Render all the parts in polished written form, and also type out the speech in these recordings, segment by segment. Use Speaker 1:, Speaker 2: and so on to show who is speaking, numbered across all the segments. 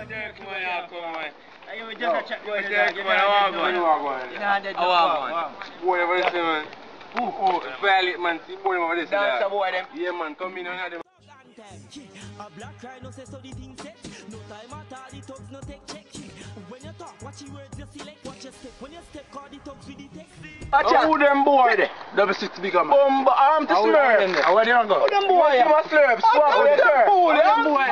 Speaker 1: Violate man, see boy over this. Yeah man, come in and them.
Speaker 2: A black rhino says so the thing set. No time at all, the thugs no take check. When you talk, watch your words, you select, watch your step. When you step, call the thugs with the text.
Speaker 3: Who them boy there?
Speaker 1: Double six big man.
Speaker 3: Arm to slurp.
Speaker 1: How are they go?
Speaker 3: Who them boy? You must slurp. Swap with her. Who them boy?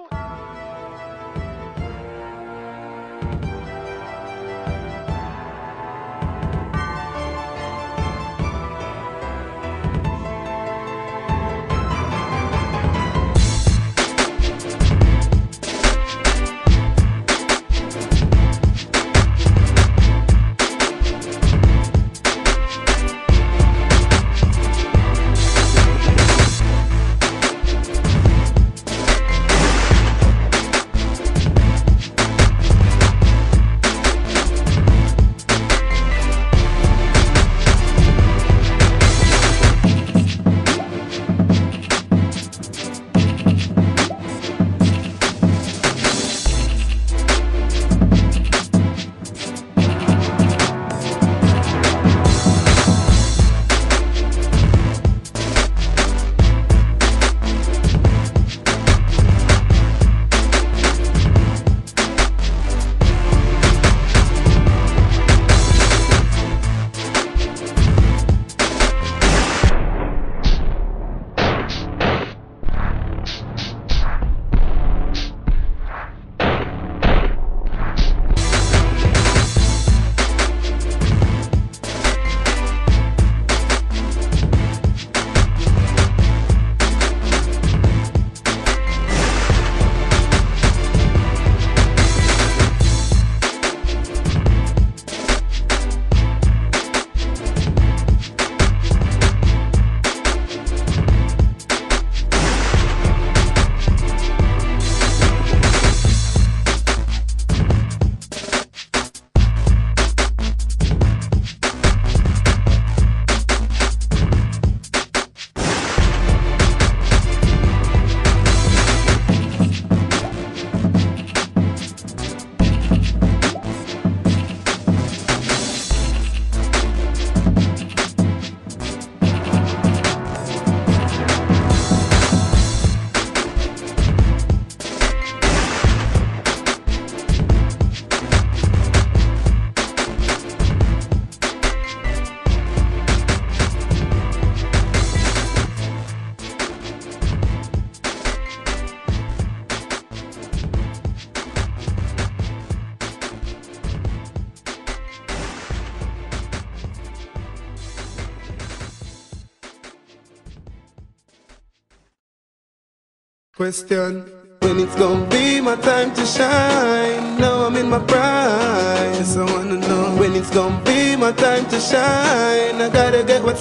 Speaker 4: Question, when it's gonna be my time to shine? Now I'm in my prime. Yes, I wanna know when it's gonna be my time to shine. I gotta get what's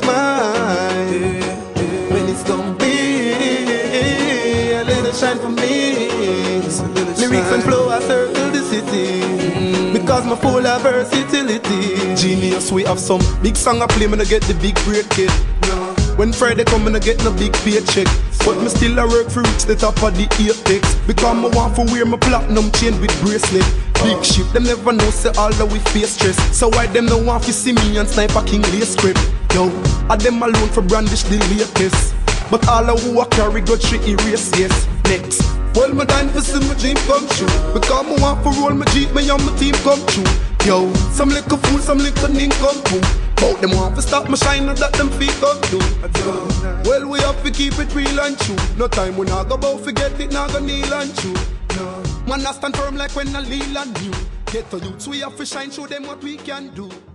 Speaker 4: mine. When it's gonna be a little shine for me. Lyrics and flow, I circle the city. Because my full of versatility. Genius, we have some big song I play, when I get the big break kid. When Friday come, I get no big paycheck. But me still I work for reach the top of the apex. Because I want to wear my platinum chain with bracelet. Big ship, them never know say all that we face stress. So why them no want to see me and Sniper King lace script? Yo, are them alone for brandish the latest. But all of who I carry got she erase, yes. Next, well my time for see my dream come true. Because I want to roll my jeep, me and my team come true. Yo, some little fool, some little nincompoop. Bout them want to stop my shine, not that them feet up do. Well, we have to keep it real and true. No time we not go about forget it, not go kneel and true. No. Man, I stand firm like when I lean on you. Get to youths, we have to shine, show them what we can do.